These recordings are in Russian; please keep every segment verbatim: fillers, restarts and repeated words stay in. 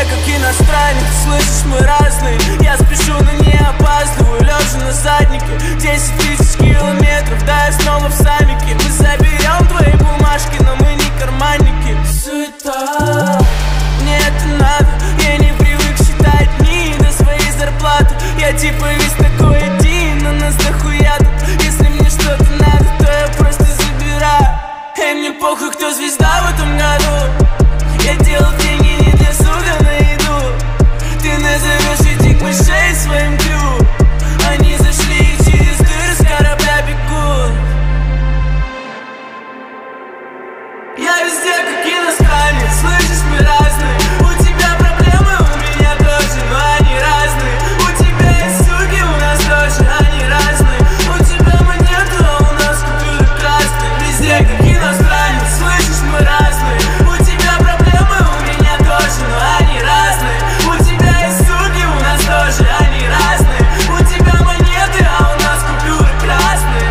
как иностранец, слышишь, мы разные. Я спешу, но не опаздываю, лежа на заднике. Десять тысяч километров, да я снова в самике. Мы заберем твои бумажки, но мы не карманники. Суета, мне это надо, я не привык считать дни до своей зарплаты. Я типа весь такой один, но нас дохуя тут. Если мне что-то надо, то я просто забираю. Эй, мне похуй, кто звезда в этом году. Я делал деньги не для суда на еду. Ты назовешь этих мышей своим крю. Они зашли и через дыры с корабля бегут. Я везде как иностранец, слышишь, мы разные. У тебя проблемы, у меня тоже, но они разные. У тебя есть суки, у нас тоже, они разные. У тебя монеты, а у нас купюры красные. Везде как иностранец, слышишь, мы разные. У тебя проблемы, у меня тоже, но они разные. У тебя есть суки, у нас тоже, они разные. У тебя монеты, а у нас купюры красные.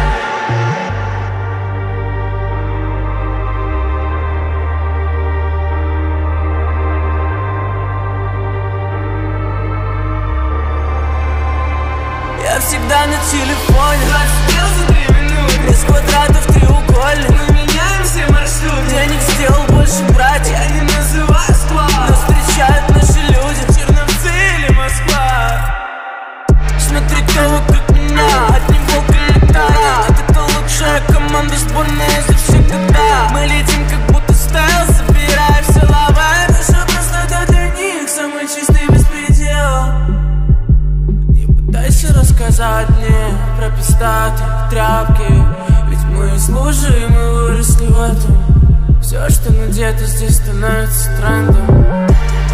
Я всегда на телефоне, двадцать за три минуты. Без квадратов треугольник. Мы меняем все маршруты. Денег сделал больше, брать я не называю склад. Но встречают наши люди, Черновцы или Москва. Смотри, кто вокруг меня, одни волка летают. Это лучшая команда, сборная завсегда. Мы летим, как будто стайл, собирая все лава. Это же просто для них самый чистый беспредел. Дайся рассказать мне про пиздатые тряпки. Ведь мы из лужи, и мы выросли в этом. Все, что надето здесь, становится трендом.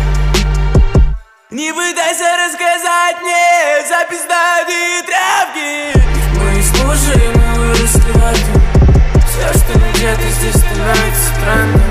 Не пытайся рассказать мне за пиздатые тряпки. Ведь мы из лужи, и мы выросли в этом. Все, что надето здесь, становится трендом.